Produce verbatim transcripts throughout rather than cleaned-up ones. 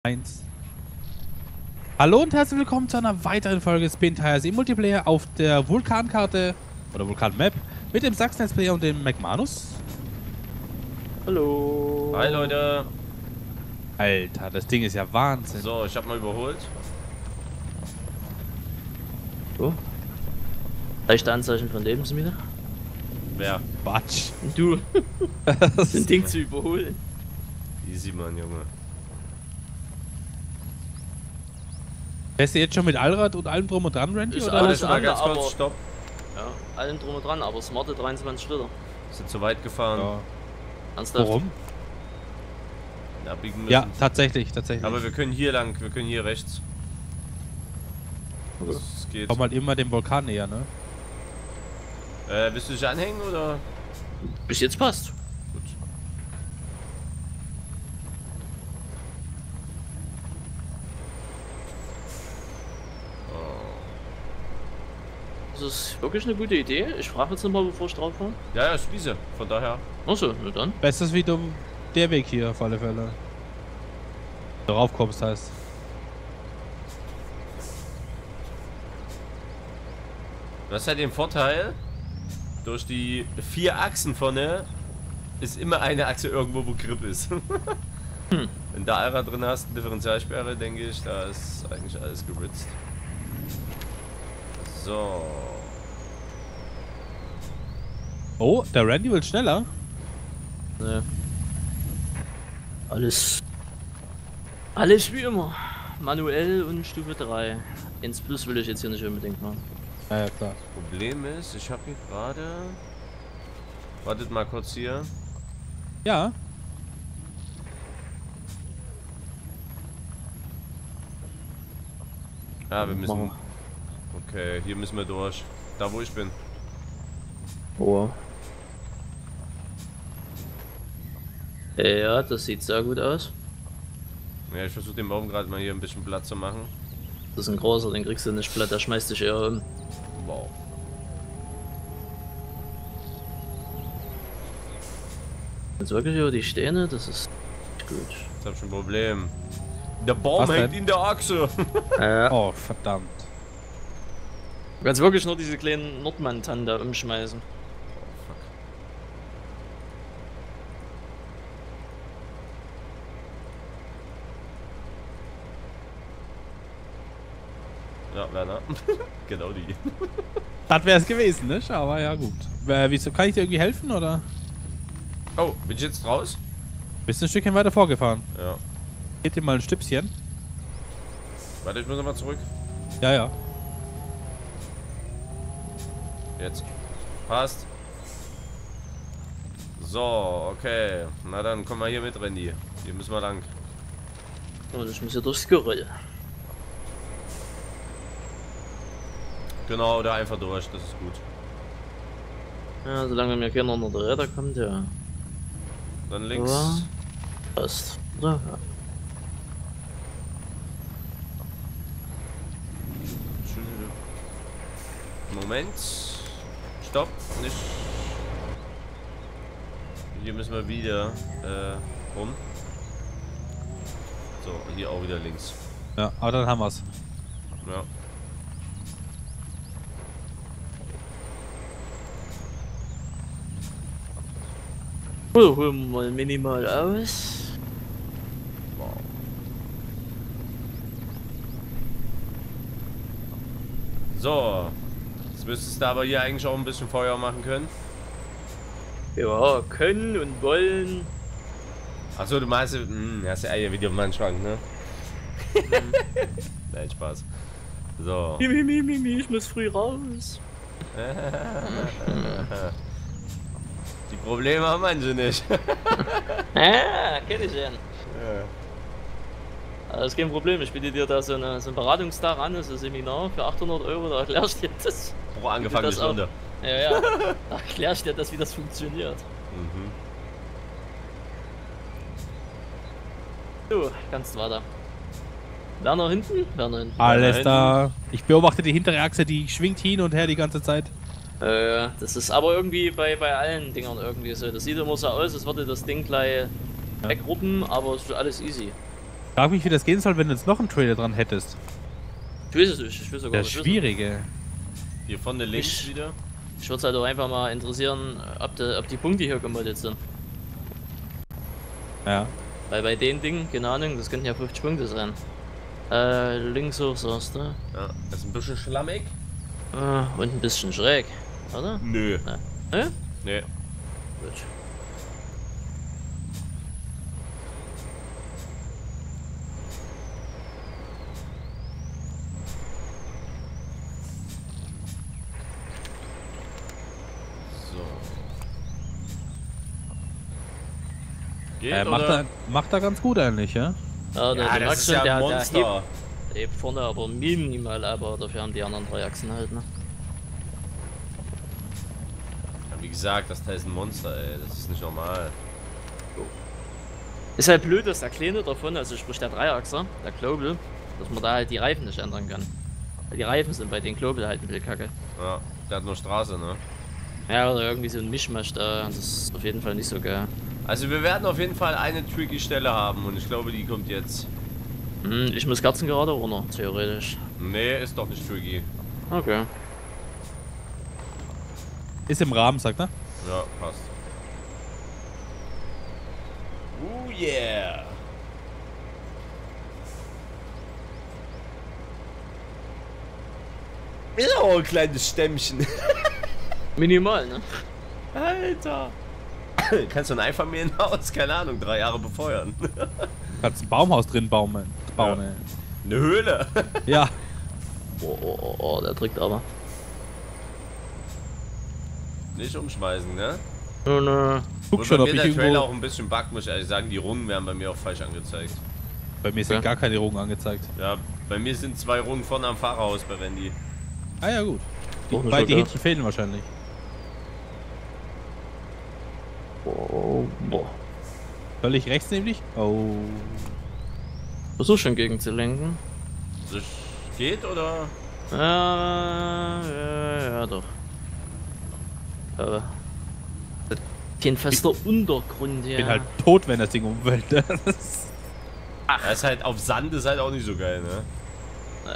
Eins. Hallo und herzlich willkommen zu einer weiteren Folge Spintire See Multiplayer auf der Vulkankarte oder Vulkan-Map mit dem Sachsen-Let's Player und dem McManus. Hallo. Hi Leute. Alter, das Ding ist ja Wahnsinn. So, ich hab mal überholt. So. Leichte Anzeichen von Lebensmitteln. Wer? Quatsch. Und du, das Ding zu überholen. Easy, Mann, Junge. Fährst du jetzt schon mit Allrad und allem drum und dran, Randy? Ist Oder? alles Warte mal andere, ganz kurz, aber- stopp. Ja, allen drum und dran, aber smarte dreiundzwanzig Liter. Sind zu weit gefahren. Ja. Ernsthaft? Warum? Abbiegen müssen. Ja, tatsächlich, tatsächlich. Aber wir können hier lang, wir können hier rechts. Okay. Das geht. Komm halt immer dem Vulkan näher, ne? Äh, willst du dich anhängen oder? Bis jetzt passt. Gut. Das ist wirklich eine gute Idee. Ich frage jetzt nochmal, bevor ich drauf fahre. Ja, ja, ist Wiese. Von daher. Achso, na dann. Bestes wie dumm der Weg hier auf alle Fälle. Darauf kommst heißt. Das hat den Vorteil, durch die vier Achsen vorne ist immer eine Achse irgendwo, wo Grip ist. Hm. Wenn da Allrad drin hast, eine Differentialsperre, denke ich, da ist eigentlich alles geritzt. So. Oh, der Randy will schneller. Ne. Alles. Alles wie immer. Manuell und Stufe drei. Ins Plus will ich jetzt hier nicht unbedingt machen. Ja, ja, klar. Problem ist, ich habe hier gerade. Wartet mal kurz hier. Ja. Ja, wir müssen. Machen Okay, hier müssen wir durch. Da wo ich bin. Oh. Ja, das sieht sehr gut aus. Ja, ich versuche dem Baum gerade mal hier ein bisschen Platz zu machen. Das ist ein großer, den kriegst du nicht platt, der schmeißt dich eher um. Wow. Jetzt wirklich über die Steine, das ist gut. Jetzt hab ich ein Problem. Der Baum Was hängt denn? in der Achse. Ja. Oh, verdammt. Du kannst wirklich nur diese kleinen Nordmann-Tannen da umschmeißen. Ja, Werner. Genau die. Das wäre es gewesen, ne? Aber ja, gut. Äh, wieso, kann ich dir irgendwie helfen, oder? Oh, bin ich jetzt raus? Bist du ein Stückchen weiter vorgefahren? Ja. Gib dir mal ein Stüpschen. Warte, ich muss nochmal zurück. Ja, ja. Jetzt. Passt. So, okay. Na dann komm mal hier mit, Randy. Hier müssen wir lang. Und ich muss hier durchs Geröll. Genau, da einfach durch, das ist gut. Ja, solange mir keiner unter der Räder kommt, ja. Dann links. Ja. Passt. Ja, ja. Moment. Stopp. Nicht. Hier müssen wir wieder äh, rum. So, hier auch wieder links. Ja, aber dann haben wir's. Ja. Oh, holen wir mal minimal aus. Wow. So. Jetzt müsstest du aber hier eigentlich auch ein bisschen Feuer machen können. Ja, können und wollen. Achso, du meinst, hm, hast ja Eier wieder im Wandschrank, ne? Nein, Spaß. So. Mimi, mimi, mimi, ich muss früh raus. Die Probleme haben manche nicht. Ah, kenn ich ja. Ja. Das ist kein Problem, ich biete dir da so, eine, so einen Beratungstag an, so ein Seminar für achthundert Euro, da erklär ich dir das. Pro angefangene das auch- Stunde. Ja, ja, da erklär ich dir das, wie das funktioniert. Mhm. So, kannst weiter. Werner hinten? Werner hinten. Alles hinten. da. Ich beobachte die hintere Achse, die schwingt hin und her die ganze Zeit. Äh, das ist aber irgendwie bei, bei allen Dingern irgendwie so. Das sieht immer so aus, als würde das Ding gleich Ja. wegruppen, aber es ist alles easy. Frag mich, wie das gehen soll, wenn du jetzt noch einen Trailer dran hättest. Ich weiß es nicht, ich weiß sogar Das nicht. Schwierige. Hier vorne links Ich- wieder. Ich würde halt auch einfach mal interessieren, ob die, ob die Punkte hier gemoddet sind. Ja. Weil bei den Dingen, keine Ahnung, das könnten ja fünfzig Punkte sein. Äh, links hoch sagst du. Ja, das ist ein bisschen schlammig. Äh, und ein bisschen schräg, oder? Nö. Ja. Hä? Nee. Gut. So. Geht, Äh, macht, oder? er, macht er ganz gut eigentlich, ja? Ja, der, Ja, der das ist Achsen, ja ein der, der Monster. hebt, der hebt vorne aber minimal, aber dafür haben die anderen drei Achsen halt, ne? Ja, wie gesagt, das Teil ist ein Monster, ey. Das ist nicht normal. Ist halt blöd, dass der Kleine davon, also sprich der Dreiachser, der Global, dass man da halt die Reifen nicht ändern kann. Weil die Reifen sind bei den Global halt ein bisschen kacke. Ja, der hat nur Straße, ne? Ja, oder irgendwie so ein Mischmasch da, das ist auf jeden Fall nicht so geil. Also wir werden auf jeden Fall eine tricky Stelle haben und ich glaube, die kommt jetzt. Hm, ich muss Kerzen gerade runter, theoretisch. Nee, ist doch nicht tricky. Okay. Ist im Rahmen, sagt er. Ja, passt. Oh yeah! Ist auch ein kleines Stämmchen. Minimal, ne? Alter! Kannst du ein Einfamilienhaus, keine Ahnung, drei Jahre befeuern. Kannst ein Baumhaus drin bauen, bauen Ja. ey. Eine Höhle. Ja. Oh, oh, oh, oh, der drückt aber. Nicht umschmeißen, ne? Oh, ne. Guck Und schon, bei ob mir ich der Trailer irgendwo... auch ein bisschen buggt, muss ich ehrlich sagen. Die Rungen werden bei mir auch falsch angezeigt. Bei mir sind Ja. gar keine Rungen angezeigt. Ja, bei mir sind zwei Rungen vorne am Fahrerhaus bei Wendy. Ah ja, gut. Die, Doch, nicht weil die okay. Hähnchen fehlen wahrscheinlich. Oh, boah. Soll ich rechts nämlich? Oh. Versuch schon gegenzulenken. Das geht oder? Ja, ja, ja, doch. Aber. Kein fester Untergrund, ja. Ich bin halt tot, wenn das Ding umfällt. Das ist- Das ist halt auf Sand ist halt auch nicht so geil, ne? Nein.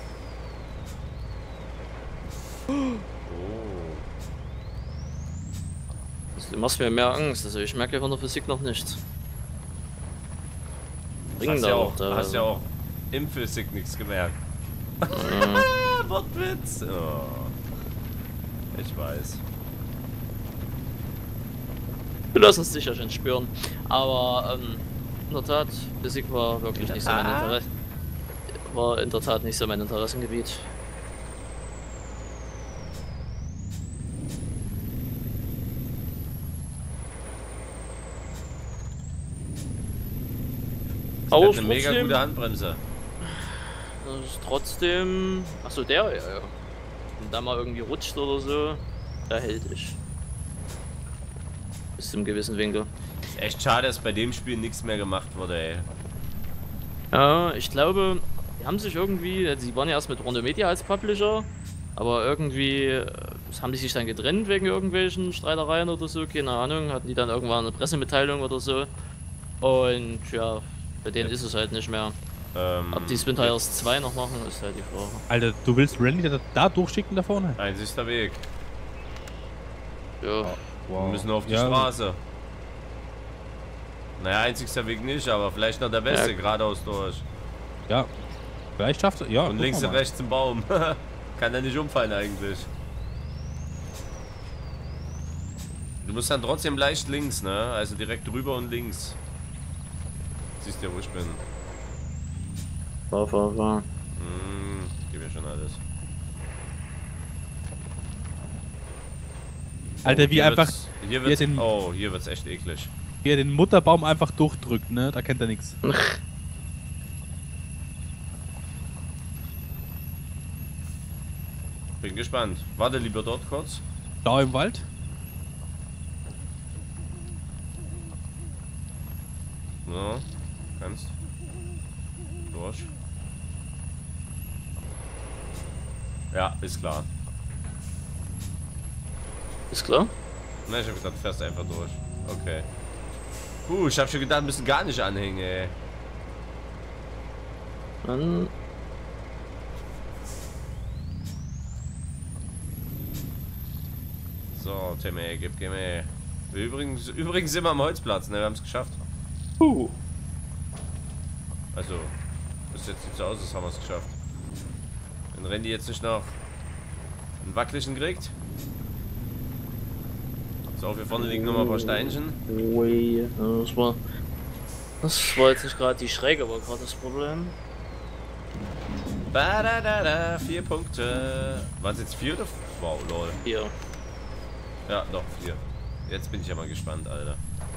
Oh. Also, du machst mir mehr Angst, also ich merke von der Physik noch nichts. Bringen Hast da ja auch, auch, da. hast ja auch im Physik nichts gemerkt. Mhm. Wortwitz. Oh. Ich weiß. Wir lassen es sicher schon spüren. Aber ähm, in der Tat, Physik war wirklich nicht so mein Tat? Interesse. War in der Tat nicht so mein Interessengebiet. Das Aber ist eine mega trotzdem, gute Handbremse. das ist trotzdem. Achso, der, ja, ja. Wenn da mal irgendwie rutscht oder so, da hält ich. Bis zum gewissen Winkel. Ist echt schade, dass bei dem Spiel nichts mehr gemacht wurde, ey. Ja, ich glaube, die haben sich irgendwie, sie waren ja erst mit Rondo Media als Publisher, aber irgendwie äh, haben die sich dann getrennt wegen irgendwelchen Streitereien oder so, keine Ahnung, hatten die dann irgendwann eine Pressemitteilung oder so. Und ja, bei denen ist es halt nicht mehr. Ähm, Ob die Spin Tires zwei noch machen, ist halt die Frage. Alter, du willst Randy da, da durchschicken da vorne? Einzigster Weg. Ja, Wir müssen auf die Ja, Straße. Naja, einzigster Weg nicht, aber vielleicht noch der beste, Ja. geradeaus durch. Ja. Vielleicht schafft er. Ja. Und gucken links wir und mal. rechts ein Baum. Kann er nicht umfallen eigentlich. Du musst dann trotzdem leicht links, ne? Also direkt drüber und links. Siehst ja, wo ich bin. fahr, fahr, fahr. Hm, gib mir schon alles. Alter, wie Hier einfach, wird's- Hier wie wird's, er den- oh, hier wird's echt eklig. wie er den Mutterbaum einfach durchdrückt, ne? Da kennt er nichts. Bin gespannt. Warte lieber dort kurz. Da im Wald. So, kannst. Durch. Ja, ist klar. Ist klar? Na, ich hab gedacht, fährst einfach durch. Okay. Puh, ich hab schon gedacht, müssen gar nicht anhängen, ey. Dann So, Timmy, gib, gib mir. Übrigens, übrigens sind wir am Holzplatz, ne? Wir haben es geschafft. Uh. Also, das sieht jetzt so aus, als haben wir es geschafft. Wenn Randy jetzt nicht noch einen wackeligen kriegt. So, hier vorne liegen nochmal ein paar Steinchen. Ui, ja, das war. Das war jetzt nicht gerade die Schräge, war gerade das Problem. Ba da da da, vier Punkte. Waren es jetzt vier oder? Wow, lol. Hier. Ja, doch, vier. Jetzt bin ich ja mal gespannt, Alter.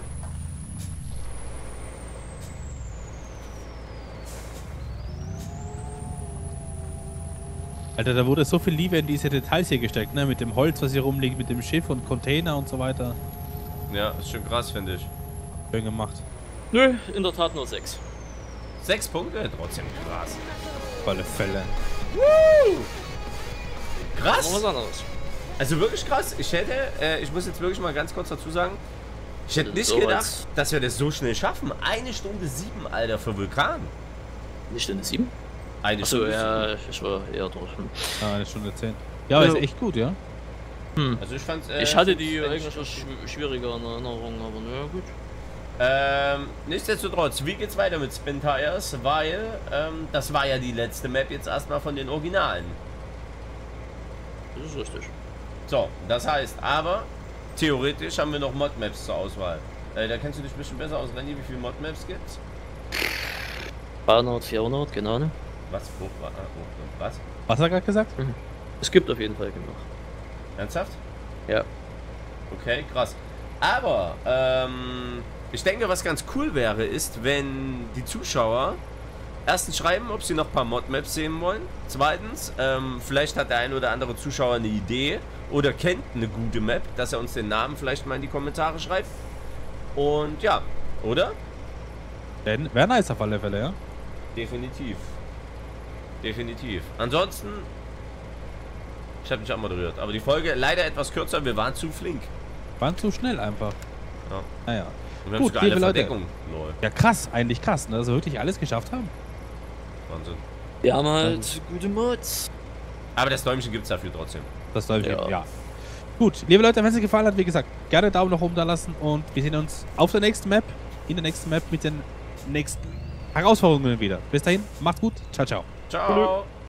Alter, da wurde so viel Liebe in diese Details hier gesteckt, ne? Mit dem Holz, was hier rumliegt, mit dem Schiff und Container und so weiter. Ja, ist schon krass, finde ich. Schön gemacht. Nö, in der Tat nur sechs. Sechs Punkte? Trotzdem krass. Auf alle Fälle. Woo! Aber Krass! was anderes. Also wirklich krass. Ich hätte, äh, ich muss jetzt wirklich mal ganz kurz dazu sagen, ich hätte nicht So gedacht, als- dass wir das so schnell schaffen. Eine Stunde sieben, Alter, für Vulkan. Eine Stunde sieben? Eine Achso, Stunde ja, ich war eher durch. Hm. Ah, eine Stunde zehn. Ja, aber Ja. ist echt gut, ja? Hm. sieben. Also ich fand's, äh, Ich hatte fand's die eigentlich- eigentlich schw- schwieriger in Erinnerung, aber naja, gut. Ähm, nichtsdestotrotz, wie geht's weiter mit Spin Tires? Weil, ähm, das war ja die letzte Map jetzt erstmal von den Originalen. Das ist richtig. So, das heißt, aber theoretisch haben wir noch Mod-Maps zur Auswahl. Äh, da kennst du dich ein bisschen besser aus, Randy, wie viele Mod-Maps gibt's? dreihundert, vierhundert, genau. Ne? Was? Wo, wa- ah, wo, was? Was hat er gerade gesagt? Es gibt auf jeden Fall genug. Ernsthaft? Ja. Okay, krass. Aber, ähm, ich denke, was ganz cool wäre, ist, wenn die Zuschauer erstens schreiben, ob sie noch ein paar Mod-Maps sehen wollen. Zweitens, ähm, vielleicht hat der ein oder andere Zuschauer eine Idee oder kennt eine gute Map, dass er uns den Namen vielleicht mal in die Kommentare schreibt. Und ja, oder? Wäre nice auf alle Fälle, ja? Definitiv. Definitiv. Ansonsten, ich habe mich abmoderiert, aber die Folge leider etwas kürzer, wir waren zu flink. Waren zu schnell einfach. Ja. Naja. Und wir haben Gut, sogar alle liebe Leute. Verdeckung. Lol. Ja, krass, eigentlich krass, ne? Dass wir wirklich alles geschafft haben. Wahnsinn. Wir haben halt gute Mods. Aber das Däumchen gibt es dafür trotzdem. Das läuft ja. Ja. ja. Gut, liebe Leute, wenn es euch gefallen hat, wie gesagt, gerne Daumen nach oben da lassen und wir sehen uns auf der nächsten Map, in der nächsten Map mit den nächsten Herausforderungen wieder. Bis dahin, macht's gut, ciao, ciao. Ciao.